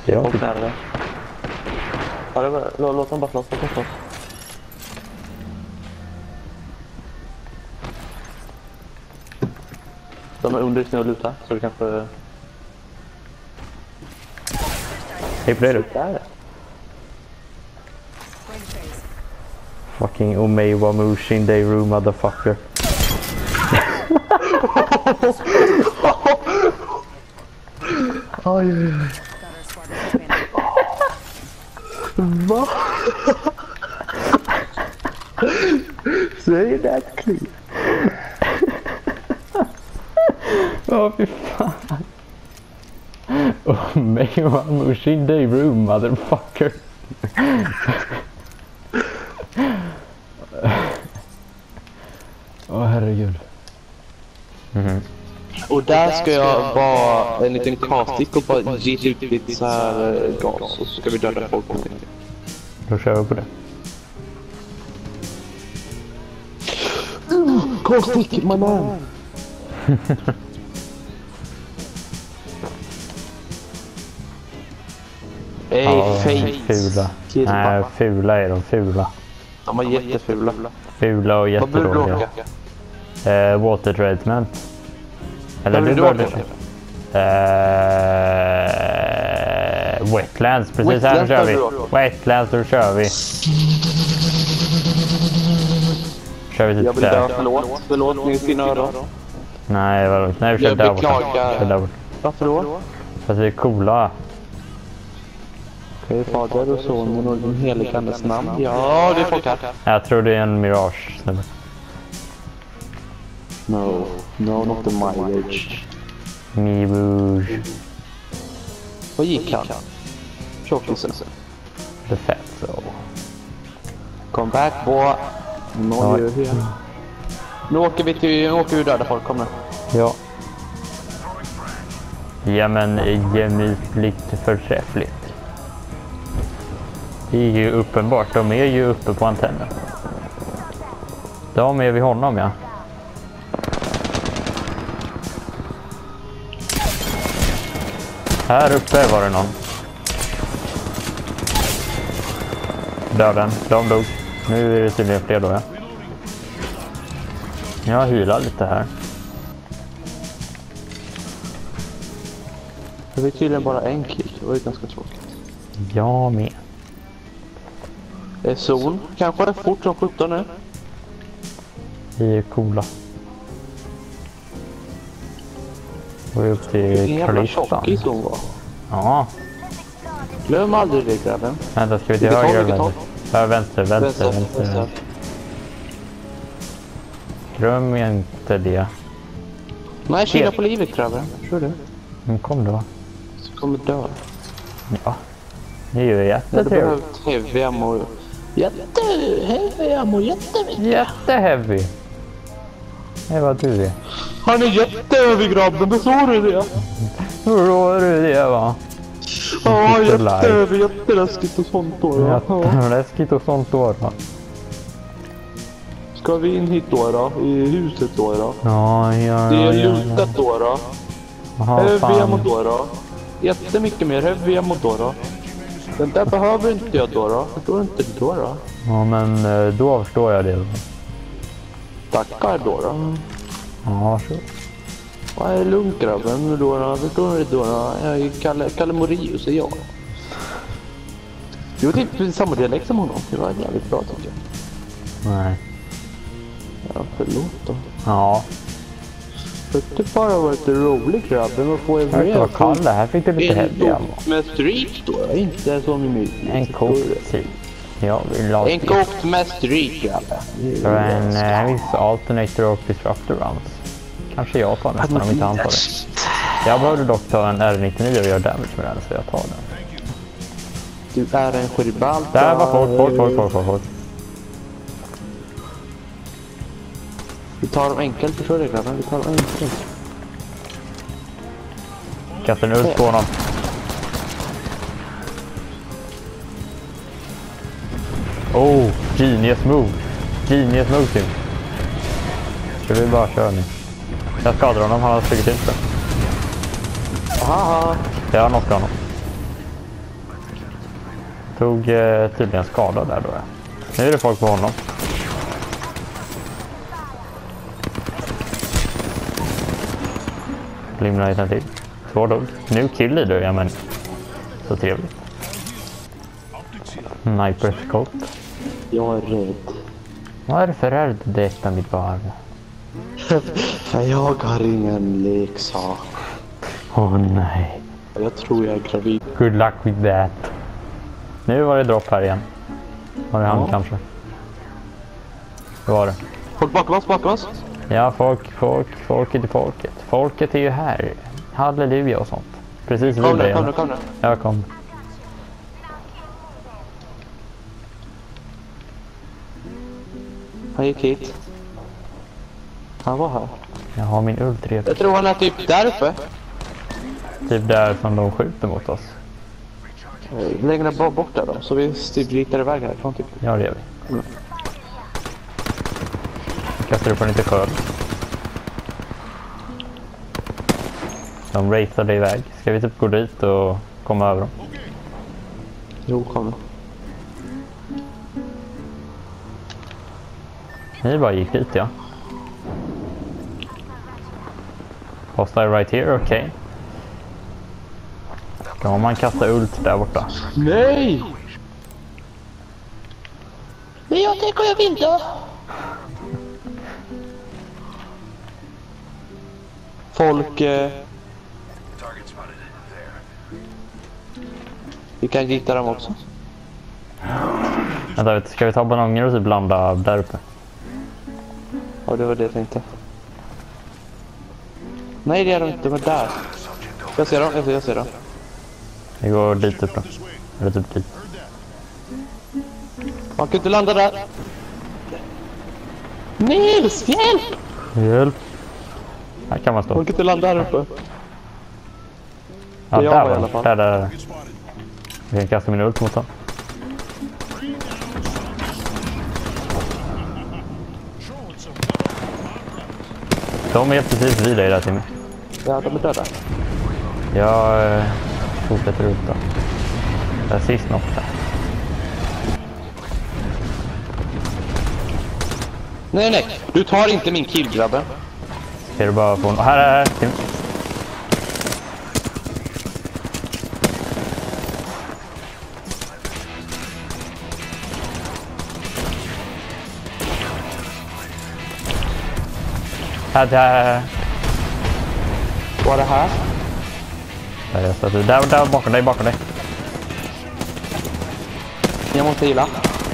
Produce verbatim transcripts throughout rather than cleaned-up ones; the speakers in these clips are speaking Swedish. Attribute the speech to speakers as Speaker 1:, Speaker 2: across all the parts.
Speaker 1: Ja.
Speaker 2: Och nära det. Ja, det var, lå, låt dem bara slåss, låt dem slåss. De är under sin och luta, så du kanske...
Speaker 1: Hej på dig du.
Speaker 2: Där är det.
Speaker 1: Fucking Omewa Mushin Day Room motherfucker.
Speaker 2: Oj, oj, oj. Va? Säg det klipp.
Speaker 1: Åh fy fan. Omewa Mushin Day Room motherfucker. Åh oh, herregud. Mm-hmm.
Speaker 2: Och där ska jag vara en liten kastik och bara ge ut lite så här gas och så ska vi döda folk.
Speaker 1: Då kör vi på det.
Speaker 2: Kastik, my man! Ey,
Speaker 1: Ja,
Speaker 2: face.
Speaker 1: fula. Nej, fula är de, fula.
Speaker 2: De var jättefula.
Speaker 1: Fula och jättedåliga. Eh, water treatment. Eller du började... Eh, wetlands, precis. Wetlands, här kör vi. Wetlands, då kör vi. Kör vi typ
Speaker 2: jag vill dö, förlåt. Förlåt, ni fina öron.
Speaker 1: Nej, vadå? Nej, vi kör där bort.
Speaker 2: Varför då?
Speaker 1: För att vi är coola.
Speaker 2: Okej, fader och sonen och den heliga Andes namn. Ja, det är folk här.
Speaker 1: Jag tror det är en mirage. Snubbe.
Speaker 2: No, no, not the Mirage.
Speaker 1: Mirage.
Speaker 2: Vad gick han? Tjockisen.
Speaker 1: The fat so.
Speaker 2: Come back, boy. No, ja. Nu åker vi till, nu åker vi döda folk, kom nu.
Speaker 1: Ja. Ja men gemytligt förträffligt. Det är ju uppenbart, de är ju uppe på antennen. De är vid honom, ja. Här uppe var det någon. Döden, de dog. Nu är det tydligen fler då, ja. Jag hylar lite här.
Speaker 2: Det var tydligen bara en kill, det var ju ganska tråkigt.
Speaker 1: Jag med.
Speaker 2: Det är sol, kanske är det fort som sjutton nu.
Speaker 1: Vi är coola. Och vi är upp till Kalistan. Ja.
Speaker 2: Glöm aldrig det, grabben.
Speaker 1: Vänta, ska vi till höger eller vänster? Ja, vänster, vänster, vänster. vänster. Glöm inte det.
Speaker 2: Nej, kila på livet, grabben. Tror du?
Speaker 1: Men kom då.
Speaker 2: Så kommer dö.
Speaker 1: Ja. Det är ju jättetrevligt.
Speaker 2: Det behövs heavy ammo. Jätte, heavy ammo, jättemycket.
Speaker 1: Jätteheavy. Det är vad du är.
Speaker 2: Han är jätteheavy, grabben, det såg du det?
Speaker 1: Då är du det, va?
Speaker 2: Ja, jätteheavy, jätteläskigt och sånt då.
Speaker 1: Jätteläskigt och sånt då, va?
Speaker 2: Ska vi in hit då, då? I huset då, då?
Speaker 1: Ja, ja, ja.
Speaker 2: Det är
Speaker 1: ja,
Speaker 2: lutat
Speaker 1: ja.
Speaker 2: då, då.
Speaker 1: Aha,
Speaker 2: heavy ammo då, då. Jättemycket mer heavy ammo då, då. Den där behöver inte jag då, då. Förstår inte det då, då?
Speaker 1: Ja, men då förstår jag det.
Speaker 2: Tackar då, då.
Speaker 1: Ja, så.
Speaker 2: Vad är lugnt, grabben? Då, då. Förstår du då, då? Jag är Kalle, Kalle Morius, är jag. Jo, det är samma dialekt som honom. Det var jävligt bra, tycker jag.
Speaker 1: Nej.
Speaker 2: Ja, förlåt då.
Speaker 1: Ja.
Speaker 2: Det bara var lite roligt, grabben. Vad får jag
Speaker 1: med? Det var Kalle, här fick du lite heavy ammo.
Speaker 2: Med street då, inte som i mig.
Speaker 1: En kokt tid. Jag vill ha
Speaker 2: en kokt med street, grabben.
Speaker 1: Så en äh, viss alternator och disruptor rounds. Kanske jag tar nästan om inte han tar det. Jag behövde dock ta en R nittionio och göra damage med den, så jag tar den.
Speaker 2: Du är en skirbalta.
Speaker 1: Där var folk, folk, folk, folk, folk, folk.
Speaker 2: Vi tar dem enkelt, förstår du, grabben? Vi tar dem enkelt.
Speaker 1: Kasta en ult på honom. Oh, genius move. Genius move, Tim. Ska vi bara köra nu? Jag skadar honom, han har flugit ut det.
Speaker 2: Aha.
Speaker 1: Jag har knockar honom. Tog eh, tydligen skada där då. Nu är det folk på honom. Limnar lite till. Två dog. Nu kill leader, ja men. Så trevligt. Sniper scope.
Speaker 2: Jag är rädd.
Speaker 1: Varför är du detta mitt barn?
Speaker 2: Jag har ingen leksak.
Speaker 1: Åh oh, nej.
Speaker 2: Jag tror jag är gravid.
Speaker 1: Good luck with that. Nu var det dropp här igen. Var det han ja. Kanske? Det var det.
Speaker 2: Folk bakom oss, bakom oss.
Speaker 1: Ja, folk, folk, folket är folket. Folket är ju här. Halleluja och sånt. Precis vid
Speaker 2: kom
Speaker 1: dig.
Speaker 2: Kom nu, kom nu.
Speaker 1: Jag kom.
Speaker 2: Han gick hit. Han var här.
Speaker 1: Jag har min ult redan.
Speaker 2: Jag tror han är typ där uppe.
Speaker 1: Typ där som de skjuter mot oss.
Speaker 2: Längre bara bort där då, så vi typ ritar iväg härifrån typ.
Speaker 1: Ja, det gör vi. Mm. Kastar du på lite sköld. De ratade iväg. Ska vi typ gå dit och komma över dem?
Speaker 2: Jo, kom.
Speaker 1: Ni bara gick hit, ja. Hostile right here, okej. Okay. Då har man kastat ult där borta.
Speaker 2: Nej! Men jag tänker jag vill då. Folk... Eh... Vi kan hitta dem också.
Speaker 1: Vänta, vet, ska vi ta bananer och typ blanda där uppe?
Speaker 2: Ja, det var det jag tänkte. Nej, det är de inte, men där. Jag ser dem, jag ser, jag ser dem.
Speaker 1: Vi går dit upp då. Eller typ dit.
Speaker 2: Man kan inte landa där. Nils, hjälp!
Speaker 1: Hjälp! Här kan man stå.
Speaker 2: Man kan inte landa här uppe.
Speaker 1: Ja, där var i alla fall. Där, där. Vi kan kasta min ult mot dem. De är precis vid dig där, Timmy.
Speaker 2: Ja, de är döda.
Speaker 1: Jag eh, fortsätter ut då. Där sist något där.
Speaker 2: Nej, nej. Du tar inte min kill, grabben.
Speaker 1: Ska du bara få en... Här, här, här. Timmy. Här, där.
Speaker 2: Var det här?
Speaker 1: Där, är så där, där bakom dig, bakom dig.
Speaker 2: Jag måste gilla.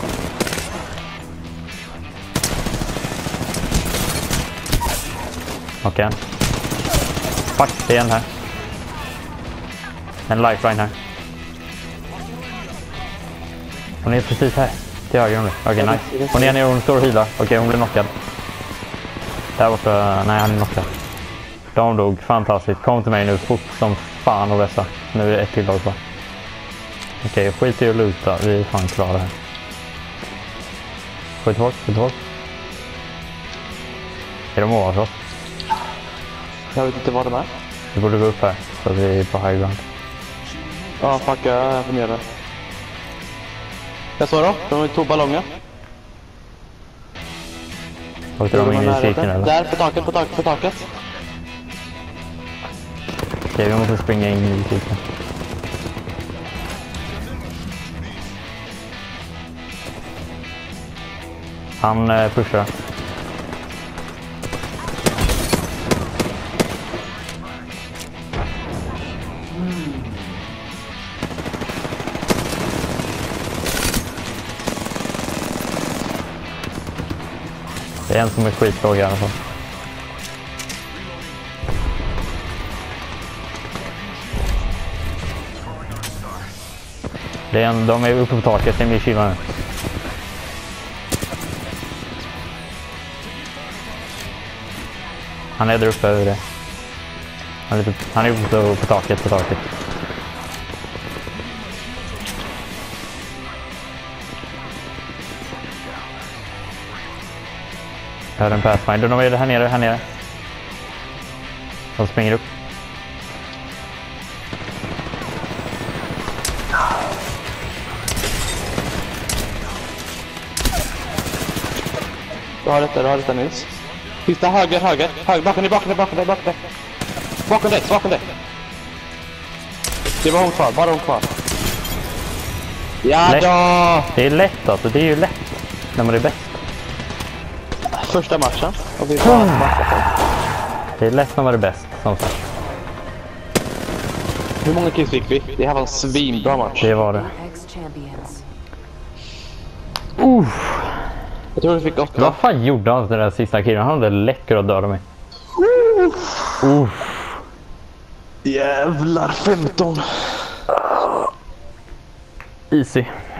Speaker 1: Okej. Okay. Fuck, det är en här. En lifeline här. Hon är precis här. Till höger om dig. Okej, okay, nice. Hon är nere och hon står och healar. Okej, okay, hon blir knockad. Där borta, nej han är knockad. De dog, fantastiskt. Kom till mig nu, fort som fan och vässa. Nu är det ett till lag kvar. Okej, okay, skit i att luta. Vi är fan klara här. Skjut hårt, skjut hårt. Är de ovanför oss?
Speaker 2: Jag vet inte vad de är.
Speaker 1: Vi borde gå upp här, så vi är på high ground.
Speaker 2: Ja, fuck, jag är för nere. Jag såg då, de tog ballonger.
Speaker 1: Åkte de in i cirkeln eller?
Speaker 2: Där, på taket, på taket, på taket.
Speaker 1: Okej, vi måste springa in i cirkeln. Han eh, pushar. Det är en som är skitlåg i alla fall. Det är en, de är uppe på taket, det är med kylan nu. Han är där uppe över det. Han är, han är uppe på, på taket, på taket. Jag hör en pathfinder, de är här nere, här nere. De springer upp.
Speaker 2: har detta, du har detta Nils. Sista höger, höger, höger, bakom dig, bakom dig, bakom dig, bakom dig. Bakom dig, bakom dig. Det var hon kvar, bara hon kvar. Ja
Speaker 1: Lätt.
Speaker 2: då!
Speaker 1: Det är lätt alltså, det är ju lätt när man är bäst.
Speaker 2: Första matchen. Och vi får
Speaker 1: Mm. Det är lätt när man är bäst, som sagt.
Speaker 2: Hur många kills fick vi? Det här var en svinbra match.
Speaker 1: Det var det. Uh.
Speaker 2: Jag tror vi fick åtta.
Speaker 1: Vad fan gjorde han den där sista killen? Han hade läcker att döda mig. Uh.
Speaker 2: Jävlar, femton.
Speaker 1: Easy.